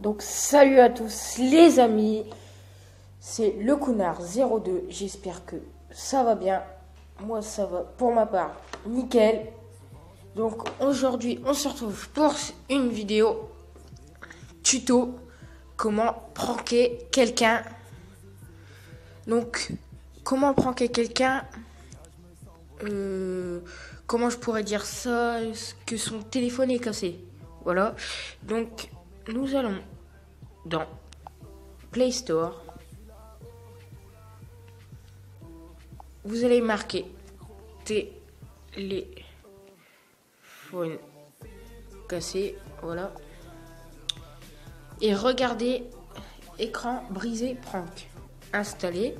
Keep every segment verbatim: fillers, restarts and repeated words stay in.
Donc salut à tous les amis, c'est le Connard zéro deux, j'espère que ça va bien, moi ça va pour ma part, nickel. Donc aujourd'hui on se retrouve pour une vidéo tuto comment pranker quelqu'un. Donc comment pranker quelqu'un, euh, comment je pourrais dire ça, que son téléphone est cassé, voilà. Donc nous allons dans Play Store, vous allez marquer téléphone cassé, voilà, et regardez écran brisé prank installé.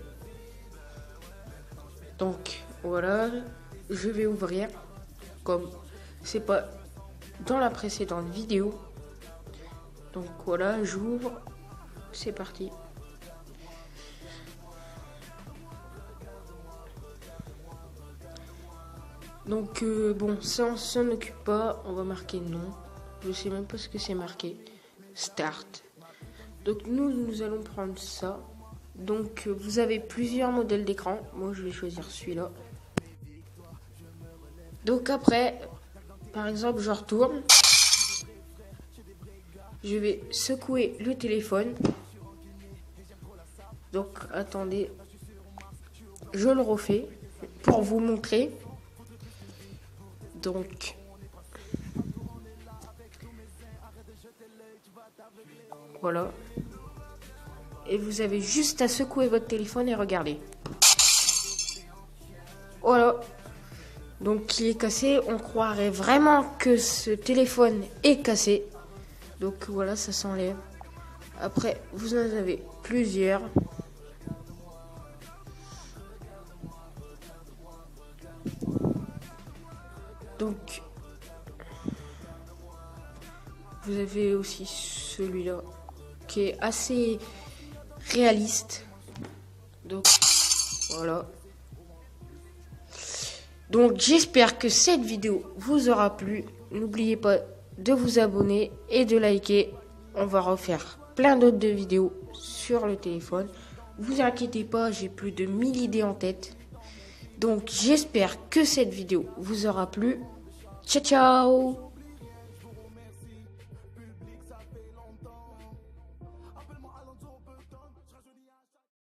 Donc voilà, je vais ouvrir comme c'est pas dans la précédente vidéo. Donc voilà, j'ouvre, c'est parti. Donc euh, bon, ça on s'en occupe pas, on va marquer non. Je sais même pas ce que c'est marqué. Start. Donc nous, nous allons prendre ça. Donc euh, vous avez plusieurs modèles d'écran. Moi je vais choisir celui-là. Donc après, par exemple, je retourne. Je vais secouer le téléphone. Donc attendez, je le refais pour vous montrer. Donc voilà. Et vous avez juste à secouer votre téléphone et regarder. Voilà. Donc il est cassé. On croirait vraiment que ce téléphone est cassé. Donc voilà, ça s'enlève. Après, vous en avez plusieurs. Donc, vous avez aussi celui-là qui est assez réaliste. Donc, voilà. Donc, j'espère que cette vidéo vous aura plu. N'oubliez pas de vous abonner et de liker. On va refaire plein d'autres de vidéos sur le téléphone. Vous inquiétez pas, j'ai plus de mille idées en tête. Donc, j'espère que cette vidéo vous aura plu. Ciao, ciao!